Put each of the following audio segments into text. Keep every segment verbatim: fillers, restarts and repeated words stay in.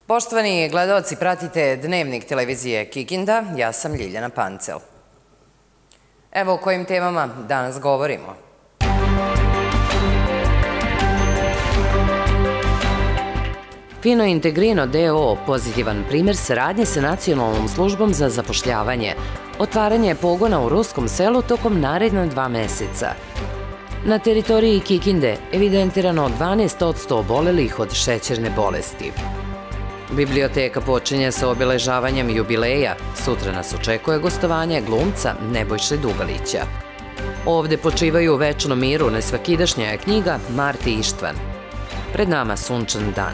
Poštovani gledalci, pratite Dnevnik televizije Kikinda, ja sam Ljiljana Pancel. Evo o kojim temama danas govorimo. Fino Integrino D O O pozitivan primjer saradnje sa Nacionalnom službom za zapošljavanje. Otvaranje pogona u Ruskom selu tokom naredna dva meseca. Na teritoriji Kikinde evidentirano dvanaest posto obolelih od šećerne bolesti. Biblioteka počinje sa obeležavanjem jubileja. Sutra nas očekuje gostovanje glumca Nebojše Dugalića. Ovde počivaju u večnom miru nesvakidašnja je knjiga Marti Ištvan. Pred nama sunčan dan.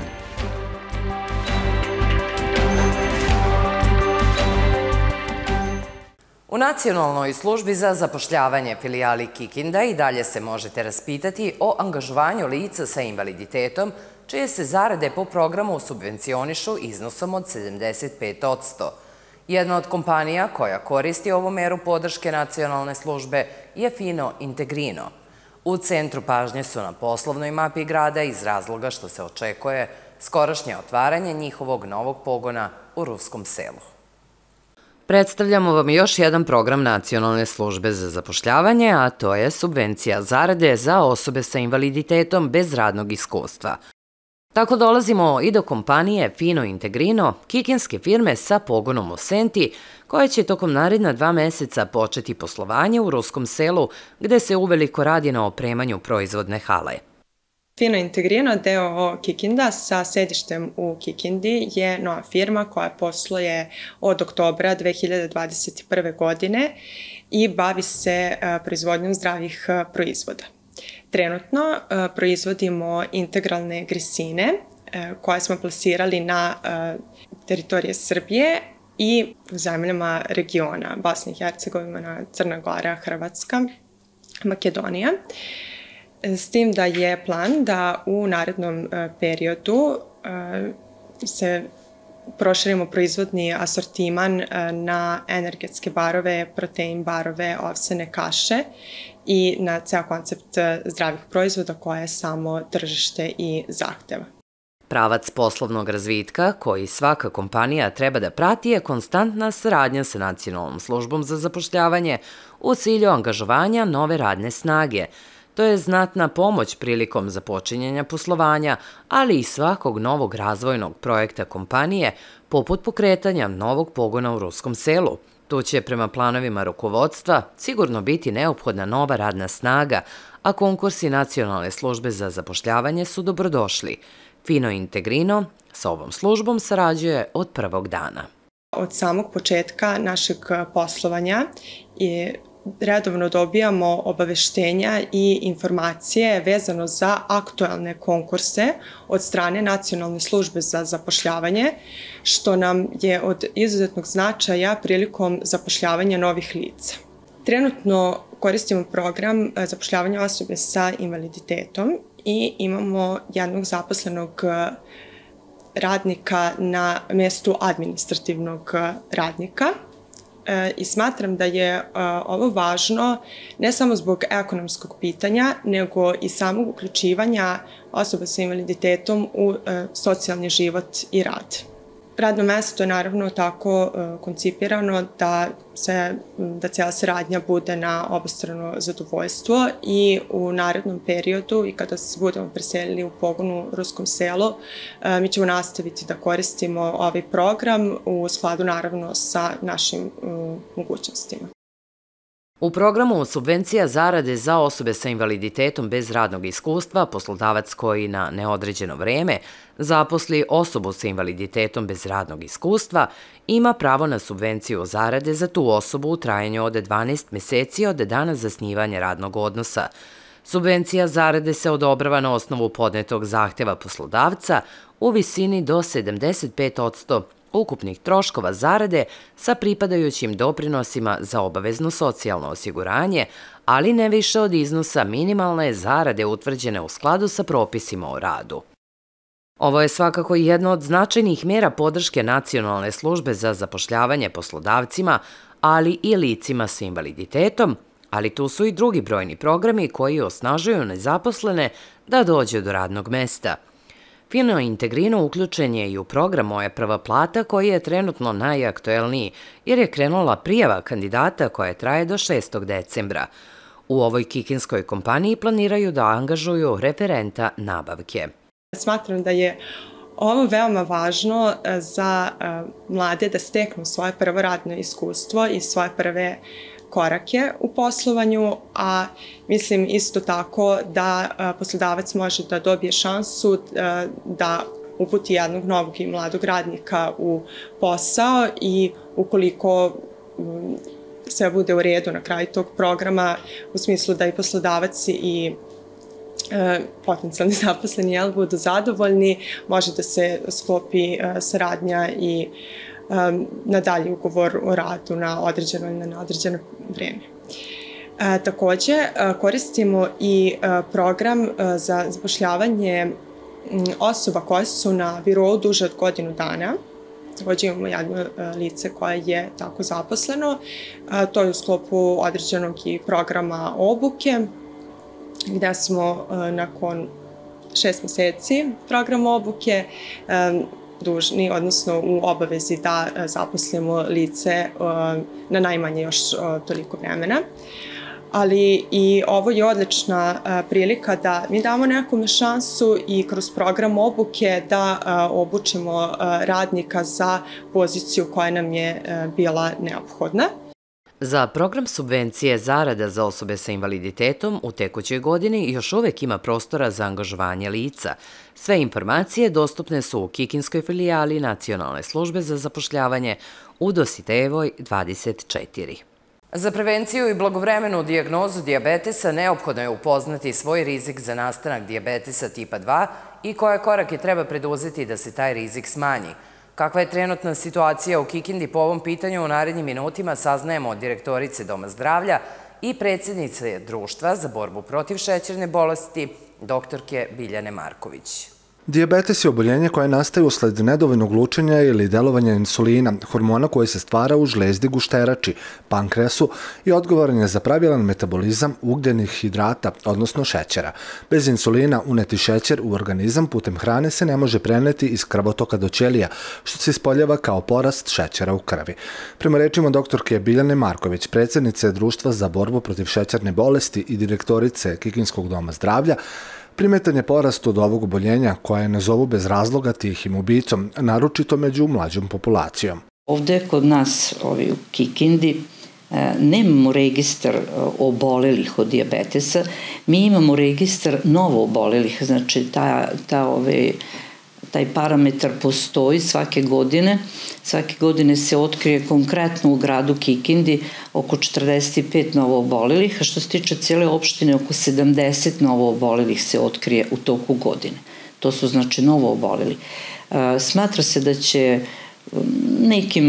U Nacionalnoj službi za zapošljavanje filijali Kikinda i dalje se možete raspitati o angažovanju lica sa invaliditetom, čije se zarade po programu subvencionišu iznosom od sedamdeset pet posto. Jedna od kompanija koja koristi ovu meru podrške nacionalne službe je Fino Integrino. U centru pažnje su na poslovnoj mapi grada iz razloga što se očekuje skorašnje otvaranje njihovog novog pogona u Ruskom selu. Predstavljamo vam još jedan program Nacionalne službe za zapošljavanje, a to je subvencija zarade za osobe sa invaliditetom bez radnog iskustva. Tako dolazimo i do kompanije Fino Integrino, kikinske firme sa pogonom u Senti, koja će tokom naredna dva meseca početi poslovanje u Ruskom selu, gde se uveliko radi na opremanju proizvodne hale. Fino Integrino D O O Kikinda sa sedištem u Kikindi je nova firma koja posluje od oktobra dve hiljade dvadeset prve. godine i bavi se proizvodnjom zdravih proizvoda. Trenutno proizvodimo integralne grisine koje smo plasirali na teritorije Srbije i u zemljama regiona Bosna i Hercegovina, Crna Gora, Hrvatska, Makedonija. S tim da je plan da u narednom periodu se proširimo proizvodni asortiman na energetske barove, protein barove, ovsene kaše i na ceo koncept zdravih proizvoda koje je samo tržište i zahteva. Pravac poslovnog razvitka koji svaka kompanija treba da prati je konstantna saradnja sa Nacionalnom službom za zapošljavanje u cilju angažovanja nove radne snage. To je znatna pomoć prilikom započinjanja poslovanja, ali i svakog novog razvojnog projekta kompanije, poput pokretanja novog pogona u Ruskom selu. Tu će prema planovima rukovodstva sigurno biti neophodna nova radna snaga, a konkursi Nacionalne službe za zapošljavanje su dobrodošli. Fino Integrino sa ovom službom sarađuje od prvog dana. Od samog početka našeg poslovanja je redovno dobijamo obaveštenja i informacije vezano za aktuelne konkurse od strane Nacionalne službe za zapošljavanje, što nam je od izuzetnog značaja prilikom zapošljavanja novih lica. Trenutno koristimo program zapošljavanja osobe sa invaliditetom i imamo jednog zaposlenog radnika na mestu administrativnog radnika. I smatram da je ovo važno ne samo zbog ekonomskog pitanja, nego i samog uključivanja osoba sa invaliditetom u socijalni život i rad. Radno mesto je naravno tako koncipirano da, se, da cijela saradnja bude na obostrano zadovoljstvo i u narednom periodu i kada se budemo preselili u pogonu u Ruskom selu, mi ćemo nastaviti da koristimo ovaj program u skladu naravno sa našim mogućnostima. U programu subvencija zarade za osobe sa invaliditetom bez radnog iskustva, poslodavac koji na neodređeno vreme zaposli osobu sa invaliditetom bez radnog iskustva ima pravo na subvenciju zarade za tu osobu u trajanju od dvanaest meseci od dana zasnivanja radnog odnosa. Subvencija zarade se odobrava na osnovu podnetog zahteva poslodavca u visini do sedamdeset pet posto ukupnih troškova zarade sa pripadajućim doprinosima za obavezno socijalno osiguranje, ali ne više od iznosa minimalne zarade utvrđene u skladu sa propisima o radu. Ovo je svakako jedna od značajnih mera podrške Nacionalne službe za zapošljavanje poslodavcima, ali i licima sa invaliditetom, ali tu su i drugi brojni programi koji osnažuju nezaposlene da dođu do radnog mesta. Finointegrino uključen je i u program Moja prva plata koji je trenutno najaktuelniji jer je krenula prijava kandidata koja traje do šestog decembra. U ovoj kikinskoj kompaniji planiraju da angažuju referenta nabavke. Smatram da je ovo veoma važno za mlade da steknu svoje prvo radno iskustvo i svoje prve korake u poslovanju, a mislim isto tako da poslodavac može da dobije šansu da uputi jednog novog i mladog radnika u posao i ukoliko sve bude u redu na kraju tog programa, u smislu da i poslodavac i potencijalni zaposleni jel, budu zadovoljni, može da se sklopi saradnja i na dalji ugovor o radu na određeno ili na neodređeno vreme. Takođe, koristimo i program za zapošljavanje osoba koje su na birou duže od godinu dana. Takođe imamo jedno lice koje je tako zaposleno. To je u sklopu određenog i programa obuke, gde smo nakon šest meseci programa obuke dužni, odnosno u obavezi da zaposlimo lice na najmanje još toliko vremena. Ali i ovo je odlična prilika da mi damo nekome šansu i kroz program obuke da obučimo radnika za poziciju koja nam je bila neophodna. Za program subvencije zarada za osobe sa invaliditetom u tekućoj godini još uvek ima prostora za angažovanje lica. Sve informacije dostupne su u kikinskoj filijali Nacionalne službe za zapošljavanje u Dositejevoj dvadeset četiri. Za prevenciju i blagovremenu dijagnozu dijabetesa neophodno je upoznati svoj rizik za nastanak dijabetesa tipa dva i koje korake treba preduzeti da se taj rizik smanji. Kakva je trenutna situacija u Kikindi po ovom pitanju u narednim minutima saznajemo od direktorice Doma zdravlja i predsjednice Društva za borbu protiv šećerne bolesti, doktorke Biljane Marković. Dijabetes je oboljenje koje nastaje usled nedovoljnog lučenja ili delovanja insulina, hormona koji se stvara u žlezdi gušterači, pankreasu i odgovoran je za pravilan metabolizam ugljenih hidrata, odnosno šećera. Bez insulina uneti šećer u organizam putem hrane se ne može preneti iz krvotoka do ćelija, što se ispoljava kao porast šećera u krvi. Prema rečima doktorke Biljane Marković, predsjednice Društva za borbu protiv šećerne bolesti i direktorice Kikinskog doma zdravlja, primetan je porast od ovog oboljenja koje ne zovu bez razloga tihim ubicom, naročito među mlađom populacijom. Ovde kod nas ovi, u Kikindi nemamo registar obolelih od dijabetesa, mi imamo registar novo obolelih, znači ta, ta, ove, taj parametar postoji svake godine. Svake godine se otkrije konkretno u gradu Kikindi oko četrdeset pet novo obolelih, a što se tiče cijele opštine oko sedamdeset novo obolelih se otkrije u toku godine. To su znači novo oboleli. Smatra se da će nekim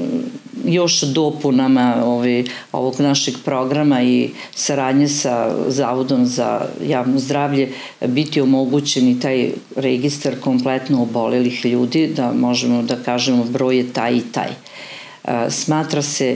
još dopunama ovog našeg programa i saradnje sa Zavodom za javno zdravlje biti omogućeni taj registar kompletno obolelih ljudi, da možemo da kažemo broj je taj i taj. Smatra se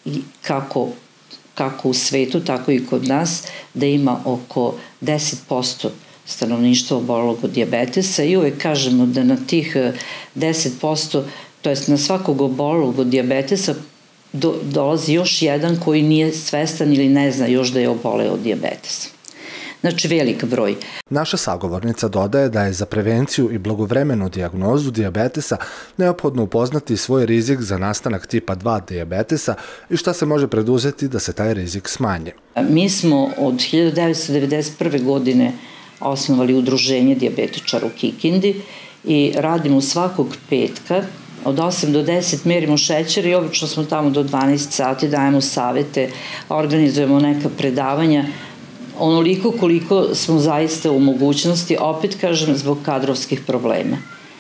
kako, kako u svetu, tako i kod nas, da ima oko deset posto stanovništva obolelog od dijabetesa i uvek kažemo da na tih deset posto, to jest na svakog obolelog od dijabetesa, do, dolazi još jedan koji nije svestan ili ne zna još da je oboleo od dijabetesa. Znači, velik broj. Naša sagovornica dodaje da je za prevenciju i blagovremenu dijagnozu dijabetesa neophodno upoznati svoj rizik za nastanak tipa dva dijabetesa i šta se može preduzeti da se taj rizik smanji. Mi smo od hiljadu devetsto devedeset prve. godine osnovali udruženje dijabetičara u Kikindi i radimo svakog petka od osam do deset merimo šećer i obično smo tamo do dvanaest sati, dajemo savete, organizujemo neka predavanja, onoliko koliko smo zaista u mogućnosti, opet kažem, zbog kadrovskih problema.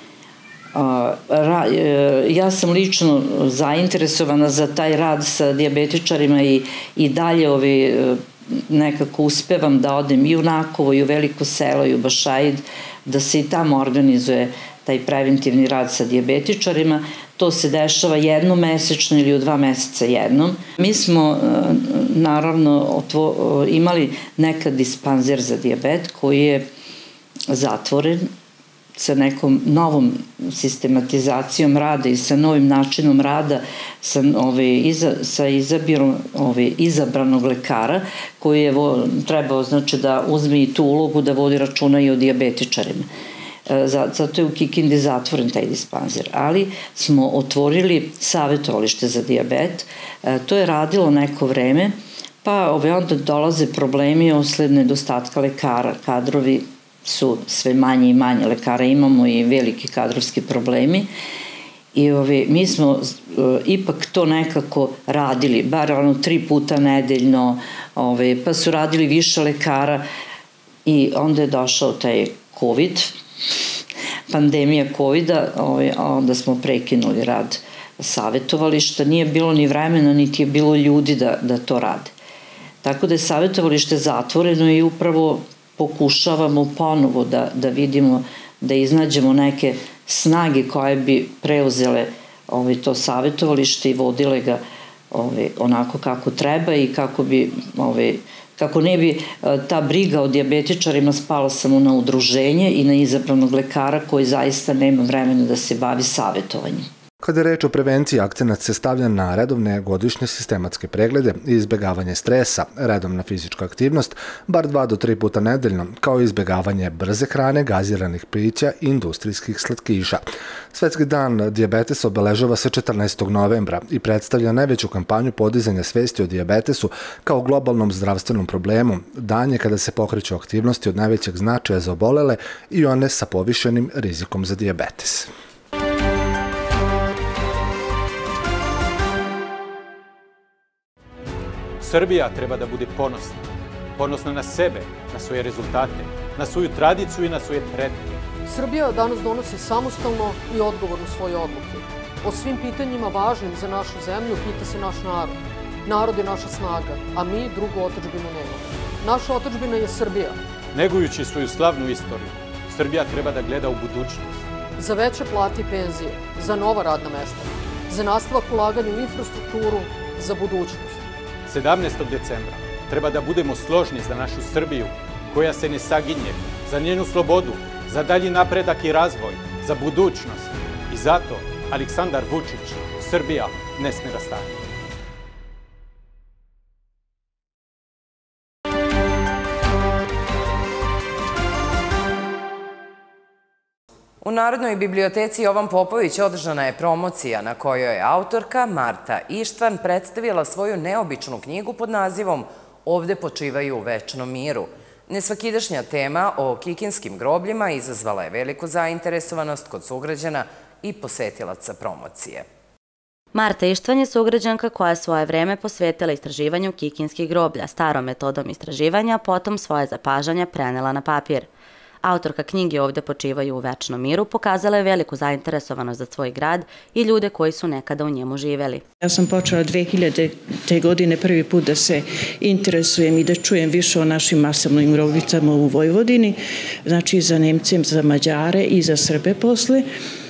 Ja sam lično zainteresovana za taj rad sa dijabetičarima i, i dalje ove, nekako uspevam da odem i u Nakovo, i u Veliko Selo, i u Bašaid, da se i tamo organizuje taj preventivni rad sa dijabetičarima. To se dešava jednom mesečno ili u dva meseca jednom. Mi smo naravno imali nekad dispanzer za dijabet koji je zatvoren. sa nekom novom sistematizacijom rada i sa novim načinom rada, sa, ove, iza, sa izabirom ove, izabranog lekara koji je vo, trebao znači, da uzme i tu ulogu da vodi računa i o dijabetičarima. Zato je u Kikindi zatvoren taj dispanzer, ali smo otvorili savjetovalište za dijabet. To je radilo neko vreme, pa ove, onda dolaze problemi usled nedostatka lekara, kadrovi su sve manje i manje lekara, imamo i veliki kadrovski problemi i ove, mi smo e, ipak to nekako radili, bar ono tri puta nedeljno, ove, pa su radili više lekara i onda je došao taj COVID, pandemija kovida, ove, onda smo prekinuli rad savjetovališta, nije bilo ni vremena, niti je bilo ljudi da, da to rade. Tako da je savjetovalište zatvoreno i upravo pokušavamo ponovo da, da vidimo, da iznađemo neke snage koje bi preuzele ovaj, to savjetovalište i vodile ga ovaj, onako kako treba i kako bi, ovaj, kako ne bi ta briga o dijabetičarima spala samo na udruženje i na izabranog lekara koji zaista nema vremena da se bavi savjetovanjem. Kada je reč o prevenciji, akcenat se stavlja na redovne godišnje sistematske preglede i izbjegavanje stresa, redovna fizička aktivnost, bar dva do tri puta nedeljno, kao i izbjegavanje brze hrane, gaziranih pića i industrijskih slatkiša. Svetski dan dijabetesa obeležava se četrnaestog novembra i predstavlja najveću kampanju podizanja svesti o dijabetesu kao globalnom zdravstvenom problemu. Dan je kada se pokreću aktivnosti od najvećeg značaja za obolele i one sa povišenim rizikom za dijabetes. Srbija treba da bude ponosna. Ponosna na sebe, na svoje rezultate, na svoju tradiciju i na svoje pretke. Srbija danas donosi samostalno i odgovorno svoje odluke. O svim pitanjima važnim za našu zemlju pita se naš narod. Narod je naša snaga, a mi drugu otadžbinu nemamo. Naša otadžbina je Srbija. Negujući svoju slavnu istoriju, Srbija treba da gleda u budućnost. Za veće plate i penzije, za nova radna mesta, za nastavak ulaganja u infrastrukturu, za budućnost. sedamnaestog decembra treba da budemo složni za našu Srbiju, koja se ne saginje, za njenu slobodu, za dalji napredak i razvoj, za budućnost. I zato Aleksandar Vučić, Srbija ne sme da stane. U Narodnoj biblioteci Jovan Popović održana je promocija na kojoj je autorka Marta Ištvan predstavila svoju neobičnu knjigu pod nazivom Ovde počivaju u večnom miru. Nesvakidašnja tema o kikinskim grobljima izazvala je veliku zainteresovanost kod sugrađana i posetilaca promocije. Marta Ištvan je sugrađanka koja je svoje vreme posvetila istraživanju kikinskih groblja, starom metodom istraživanja, a potom svoje zapažanja prenela na papir. Autorka knjige Ovde počivaju u večnom miru pokazala je veliku zainteresovanost za svoj grad i ljude koji su nekada u njemu živeli. Ja sam počela dve hiljadite. godine prvi put da se interesujem i da čujem više o našim masovnim grobnicama u Vojvodini, znači za Nemce, za Mađare i za Srbe posle.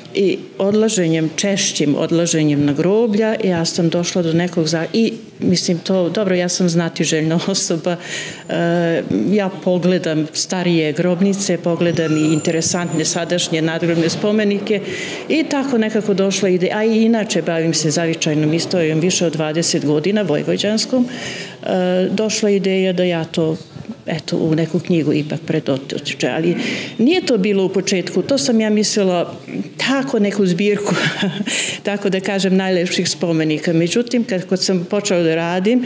I odlaženjem, češćim odlaženjem na groblja, ja sam došla do nekog za... I, mislim, to, dobro, ja sam znatiželjna osoba, e, ja pogledam starije grobnice, pogledam i interesantne sadašnje nadgrobne spomenike i tako nekako došla ideja, a i inače bavim se zavičajnom istorijom više od dvadeset godina, vojvođanskom, e, došla ideja da ja to eto, u neku knjigu ipak predotiče, ali nije to bilo u početku, to sam ja mislila tako neku zbirku, tako da kažem, najlepših spomenika. Međutim, kad sam počela da radim,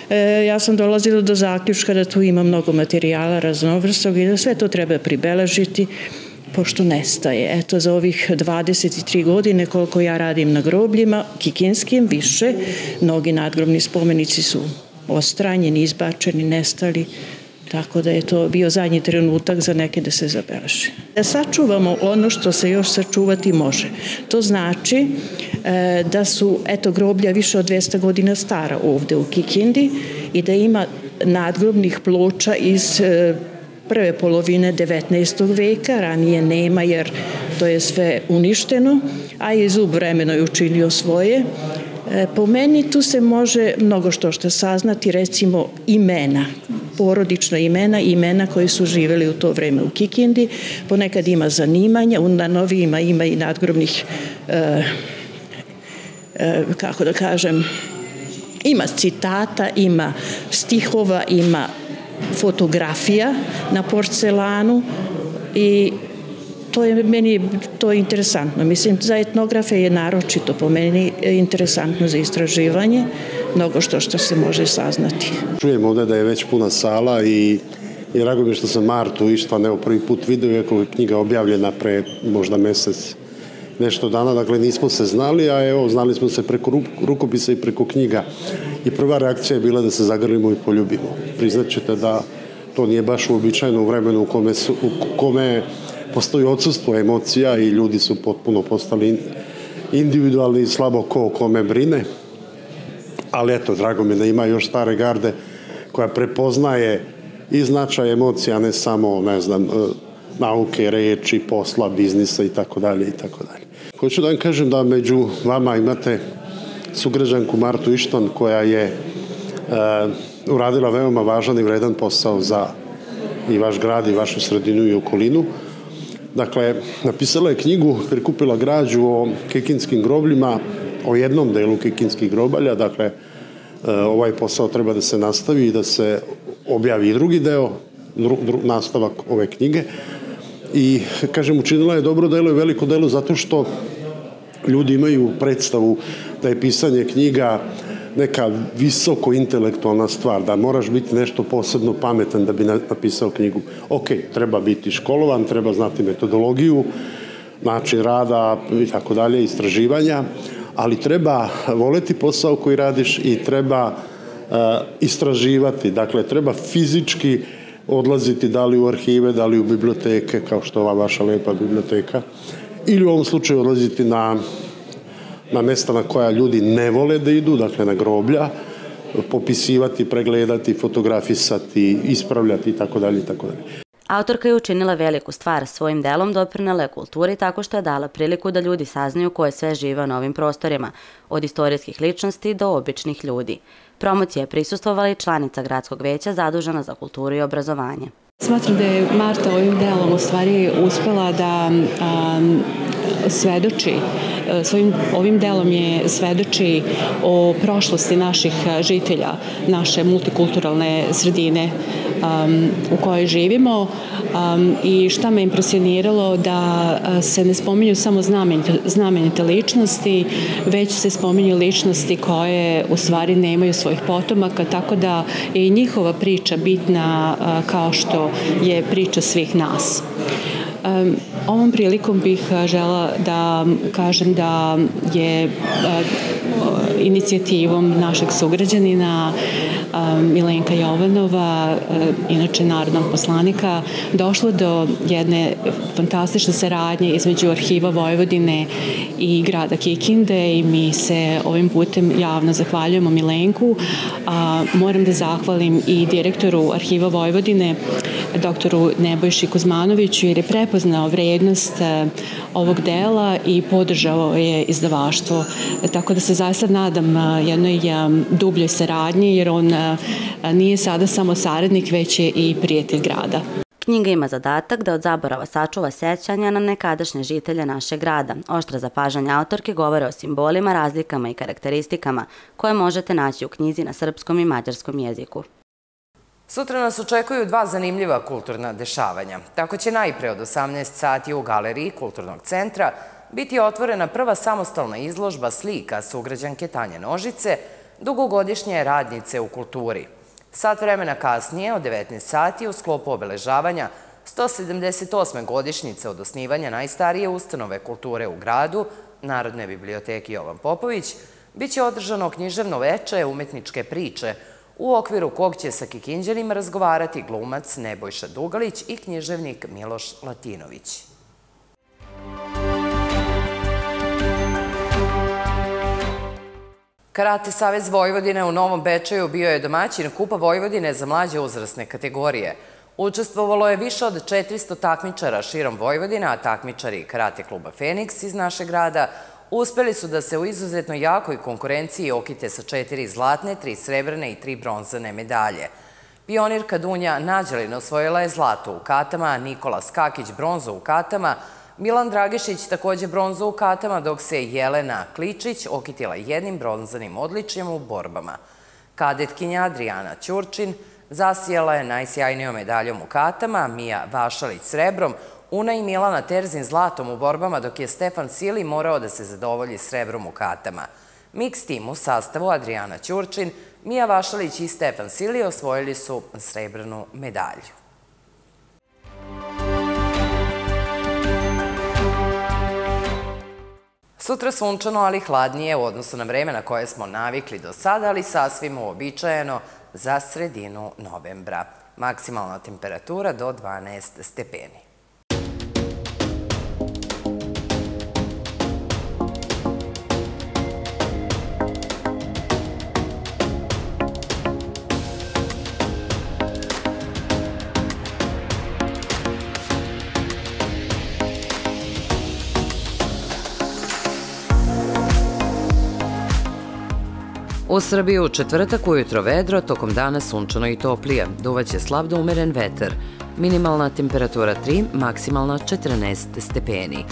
ja sam dolazila do zaključka da tu ima mnogo materijala raznovrstog i da sve to treba pribeležiti, pošto nestaje. Eto, za ovih dvadeset tri godine koliko ja radim na grobljima, kikinskim više, mnogi nadgrobni spomenici su ostranjeni, izbačeni, nestali, tako da je to bio zadnji trenutak za neke da se zabeleži. Da sačuvamo ono što se još sačuvati može. To znači e, da su eto, groblja više od dvesta godina stara ovde u Kikindi i da ima nadgrobnih ploča iz e, prve polovine devetnaestog veka, ranije nema jer to je sve uništeno, a i zub vremeno je učinio svoje. E, po meni tu se može mnogo što što saznati, recimo imena porodična imena i imena koji su živeli u to vreme u Kikindi. Ponekad ima zanimanja, na novijima ima i nadgrobnih, e, e, kako da kažem, ima citata, ima stihova, ima fotografija na porcelanu i to je meni to je interesantno. Mislim, za etnografe je naročito po meni interesantno za istraživanje, mnogo što što se može saznati. Čujem ovde da je već puna sala i i drago mi je što sam Martu Ištvan evo prvi put vidio, iako je knjiga objavljena pre možda mesec nešto dana, dakle nismo se znali, a evo znali smo se preko rukopisa i preko knjiga. I prva reakcija je bila da se zagrlimo i poljubimo. Priznaćete da to nije baš uobičajeno u vremenu u kome, su, u kome postoji odsustvo emocija i ljudi su potpuno postali individualni i slabo ko o kome brine. Ali eto, drago mi da ima još stare garde koja prepoznaje i značaj emocija, ne samo, ne znam, nauke, reči, posla, biznisa i tako dalje i tako dalje. Hoću da vam kažem da među vama imate sugrađanku Martu Ištvan koja je e, uradila veoma važan i vredan posao za i vaš grad i vašu sredinu i okolinu. Dakle, napisala je knjigu, prikupila građu o kikinskim grobljima, o jednom delu kikinskih grobalja, dakle, e, ovaj posao treba da se nastavi i da se objavi i drugi deo, dru, dru, nastavak ove knjige. I, kažem, učinila je dobro delo i veliko delo zato što ljudi imaju predstavu da je pisanje knjiga neka visoko intelektualna stvar, da moraš biti nešto posebno pametan da bi napisao knjigu. Ok, treba biti školovan, treba znati metodologiju, način rada i tako dalje, istraživanja, ali treba voleti posao koji radiš i treba uh, istraživati. Dakle, treba fizički odlaziti da li u arhive, da li u biblioteke, kao što je ova vaša lepa biblioteka, ili u ovom slučaju odlaziti na, na mesta na koja ljudi ne vole da idu, dakle na groblja, popisivati, pregledati, fotografisati, ispravljati i tako dalje i tako dalje. Autorka je učinila veliku stvar, svojim delom doprinela je kulturi tako što je dala priliku da ljudi saznaju ko je sve živeo na ovim prostorima, od istorijskih ličnosti do običnih ljudi. Promocija je prisustvovala i članica gradskog veća zadužena za kulturu i obrazovanje. Smatram da je Marta ovim delom u stvari uspela da um, svedoči, svojim ovim delom je svedoči o prošlosti naših žitelja, naše multikulturalne sredine um, u kojoj živimo um, i šta me impresioniralo da se ne spominju samo znamenite, znamenite ličnosti, već se spominju ličnosti koje u stvari nemaju svojih potomaka, tako da je i njihova priča bitna uh, kao što je priča svih nas. Um, ovom prilikom bih žela da kažem da je uh, inicijativom našeg sugrađanina um, Milenka Jovanova, uh, inače narodnog poslanika, došlo do jedne fantastične saradnje između Arhiva Vojvodine i grada Kikinde i mi se ovim putem javno zahvaljujemo Milenku. A moram da zahvalim i direktoru Arhiva Vojvodine, doktoru Nebojši Kuzmanoviću, jer je prepoznao vrednost ovog dela i podržao je izdavaštvo. Tako da se zaista nadam jednoj dubljoj saradnji, jer on nije sada samo saradnik, već je i prijatelj grada. Knjiga ima zadatak da od zaborava sačuva sećanja na nekadašnje žitelje našeg grada. Oštra zapažanja autorke govore o simbolima, razlikama i karakteristikama koje možete naći u knjizi na srpskom i mađarskom jeziku. Sutra nas očekuju dva zanimljiva kulturna dešavanja. Tako će najpre od osamnaest sati u galeriji Kulturnog centra biti otvorena prva samostalna izložba slika sugrađanke Tanje Nožice, dugogodišnje radnice u kulturi. Sat vremena kasnije, od devetnaest sati, u sklopu obeležavanja sto sedamdeset osme godišnjice od osnivanja najstarije ustanove kulture u gradu, Narodne biblioteke Jovan Popović, biće održano književno veče umetničke priče, u okviru kog će sa Kikinđanima razgovarati glumac Nebojša Dugalić i književnik Miloš Latinović. Karate Savez Vojvodine u Novom Bečeju bio je domaćin Kupa Vojvodine za mlađe uzrasne kategorije. Učestvovalo je više od četiristo takmičara širom Vojvodina, a takmičari Karate kluba Feniks iz našeg grada uspeli su da se u izuzetno jakoj konkurenciji okite sa četiri zlatne, tri srebrne i tri bronzane medalje. Pionirka Dunja Nađelin osvojila je zlato u katama, Nikola Skakić bronzu u katama, Milan Dragišić takođe bronzu u katama, dok se Jelena Kličić okitila jednim bronzanim odličjem u borbama. Kadetkinja Adrijana Ćurčin zasijala je najsjajnijom medaljom u katama, Mija Vašalić srebrom, Una i Milana Terzin zlatom u borbama, dok je Stefan Sili morao da se zadovolji srebrom u katama. Miks tim u sastavu Adrijana Ćurčin, Mija Vašalić i Stefan Sili osvojili su srebrnu medalju. Sutra sunčano, ali hladnije u odnosu na vreme na koje smo navikli do sada, ali sasvim uobičajeno za sredinu novembra. Maksimalna temperatura do dvanaest stepeni. U Srbiji u četvrtak ujutro vedro, tokom dana sunčano i toplije. Duvaće slab do umeren vetar. Minimalna temperatura tri, maksimalna četrnaest stepeni.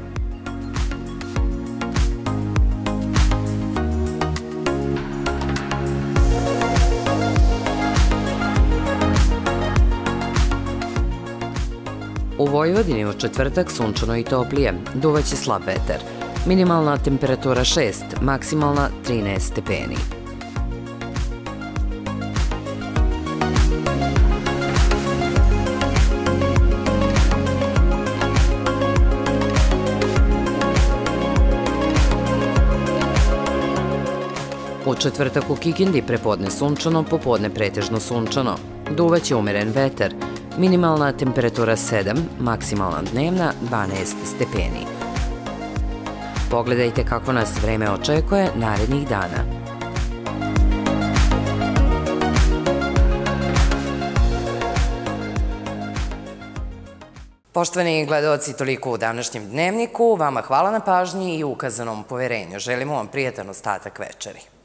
U Vojvodini u četvrtak sunčano i toplije. Duvaće slab vetar. Minimalna temperatura šest, maksimalna trinaest stepeni. U četvrtak u Kikindi prepodne sunčano, popodne pretežno sunčano. Duvaće umeren vetar. Minimalna temperatura sedam, maksimalna dnevna dvanaest stepeni. Pogledajte kako nas vreme očekuje narednih dana. Poštovani gledaoci, toliko u današnjem dnevniku. Vama hvala na pažnji i ukazanom poverenju. Želimo vam prijatan ostatak večeri.